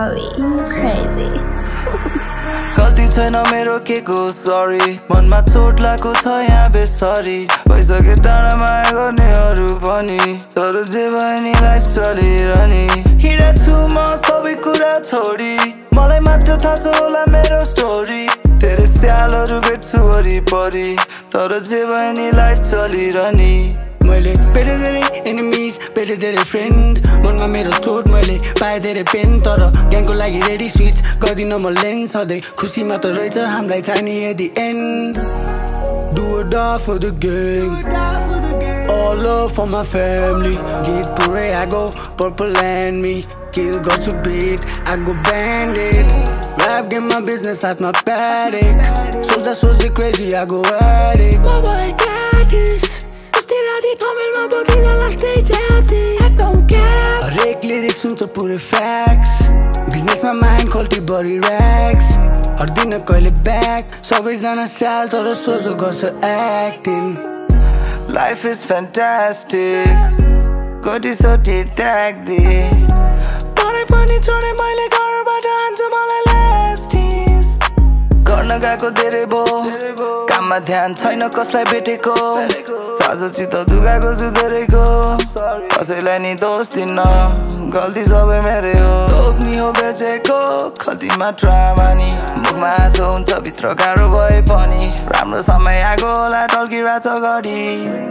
sorry. Crazy. गल्ती छैन मेरो के को सरी मनमा चोट लागेको छ यहाँ बेसरी भइसके टाढा माया गर्नेहरू पनि तर जे भए नि लाइफ चलिरहने हिँडेको छु म सबै कुरा छोडी मलाई मात्र थाहा छ होला मेरो स्टोरी धेरै स्यालहरू भेट्छु वरिपरि तर जे भए नि लाइफ चलिरहने मैले पेटे धेरै एनिमिज पेटे धेरै फ्रेन्ड मनमा मेरो चोट मैले पाए धेरै पेन तर ग्याङको लागि रेडी स्विच गर्दिन म लेन सधैँ खुसी मात्र रहेछ हामीलाई चाहिने at the end Do or die for the gang All love for my family Get pure I go purple and me Kill got to beat I go bandit Rap game my business at my paddock Socha crazy I go at it My boy got this तमिलमा बोकिँदा लाग्दै ज्यादै I don't care हरेक lyrics हुन्छ पुरै fax बिजनेसमा mind खोल्टी बढी rags हट्दिन कहिले ब्याक सबैजना स्याल तर सोझो गर्छ एक्टिङ Life is fantastic कोटी सोटी त्याग्दे पढे पनि छोडे मैले घरबाट हान्छ मलाई ल्यास्टिस गर्न गएको धेरै भो काममा ध्यान छैन कसलाई भेटेको आजचित दुखाएको छु धेरैको कसैलाई नि दोष दिन्न गल्ती सबै मेरै हो तोक्नी हो बेचेको खल्तीमा ट्रामानी मुखमा आँसु हुन्छ भित्र गाह्रो भए पनि राम्रो समय आएको होला टल्किरहेछ घडी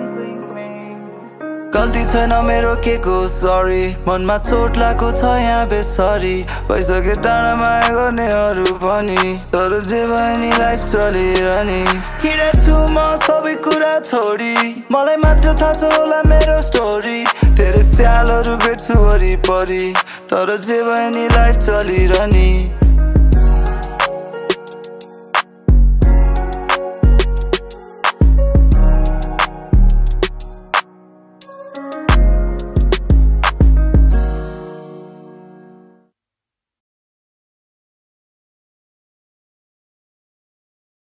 गल्ती छैन मेरो के को सरी मनमा चोट लागेको छ यहाँ बेसरी भइसके टाढा माया गर्नेहरू पनि तर जे भए नि लाइफ चलिरहने हिँडेको छु म सबै कुरा छोडी मलाई मात्र थाहा छ होला मेरो स्टोरी धेरै स्यालहरू भेट्छु वरिपरि तर जे भए नि लाइफ चलिरहने